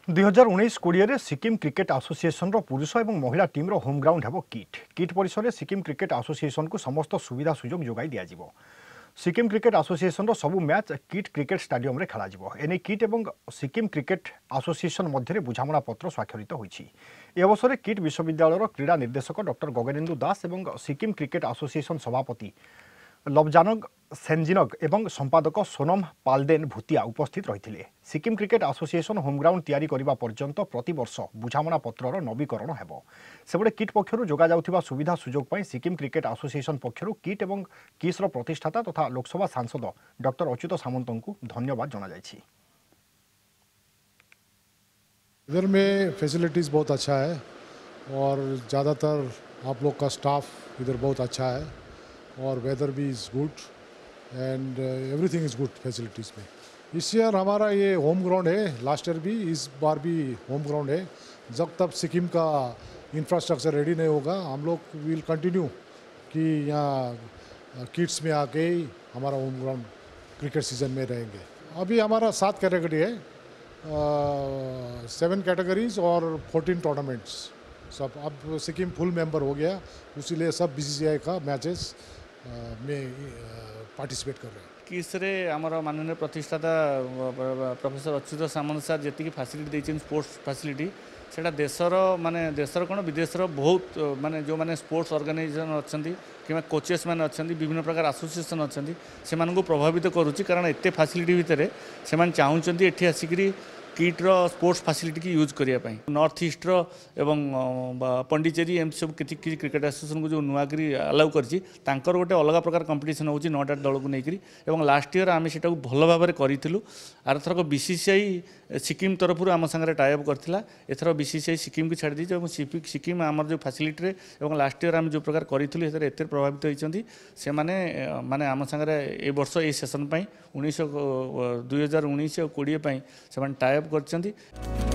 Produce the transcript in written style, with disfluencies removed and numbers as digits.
2019-20 Sikkim cricket association पुरुष और महिला टीम होम ग्राउंड है किट परिसर में सिक्किम क्रिकेट एसोसिएशन को समस्त सुविधा सुजोग जोगाई दि सिक्किम क्रिकेट एसोसिएशन सबू मैच किट क्रिकेट स्टेडियम रे खेल एने किट और सिक्किम क्रिकेट एसोसिएशन मध्य बुझामणा पत्र स्वाक्षरित होती। अवसर में किट विश्वविद्यालय क्रीड़ा निर्देशक डॉक्टर गगनेन्दु दास और सिक्किम क्रिकेट एसोसिएशन सभापति लबजानग सेनजिनग एवं संपादक सोनम पालदेन भूतिया उपस्थित रही। Sikkim cricket association home ground तैयारी करने पर्यंत प्रति वर्ष बुझामणा पत्रर नवीकरण हेबो। सेबडे किट पक्षरु जोगा जाउथिबा सुविधा सुजोग पई सिक्किम क्रिकेट एसोसिएशन पक्षरु किट एवं किसर प्रतिष्ठाता तथा लोकसभा सांसद डॉक्टर अच्युत सामंतଙ୍କୁ धन्यवाद जना जायछि। इधर में फैसिलिटीज़ बहुत अच्छा है और ज़्यादातर आप लोग का स्टाफ इधर बहुत अच्छा है और वेदर भी is good and everything is good facilities में। इस ईयर हमारा ये होम ग्राउंड है, लास्ट ईयर भी, इस बार भी होम ग्राउंड है। जब तक सिक्किम का इंफ्रास्ट्रक्चर रेडी नहीं होगा हम लोग विल कंटिन्यू कि यहाँ किड्स में आके ही हमारा होम ग्राउंड क्रिकेट सीजन में रहेंगे। अभी हमारा 7 कैटेगरी है, 7 कैटेगरीज और 14 टूर्नामेंट्स सब। अब सिक्किम फुल मेंबर हो गया, इसीलिए सब बीसीसीआई का मैचेस में पार्टिसिपेट कर रहे हैं। किसरे आमर माननीय प्रतिष्ठाता professor Achyuta Samanta sir ji facility देते स्पोर्ट्स फैसिलिटी सेटा देशर माने देशर कौन विदेशर बहुत माने जो माने स्पोर्ट्स ऑर्गेनाइजेशन अच्छा कि कोचेस मैंने अच्छा विभिन्न प्रकार एसोसिएशन अच्छा से प्रभावित करुच्ची। कारण एत फैसिलिटी भितर से चाहूँगी ये आसिक किट्र स्पोर्ट्स फैसिलिटी की यूज करने नॉर्थ ईस्ट्र एवं पंडिचेरी एम सब किसी क्रिकेट एसोसिएशन को जो नुआकरी अलाउ करछि तांकर गोटे अलग प्रकार कंपटीशन होची 9टा दल को लेकर। एवं लास्ट ईयर आम से भल भाव में करूँ। आरथरक बीसीसीआई सिक्किम तरफ आम सागर टाइअप करथिला, एथर बीसीसीआई सिक्किम को छाड़ी दी। सिक्किम आमर जो फैसिलिटी एवं लास्ट ईयर आम जो प्रकार करूँ एत प्रभावित होती से माने आम सागर ए वर्ष ए सेसन 2019 और 20 टाइअप करछंती।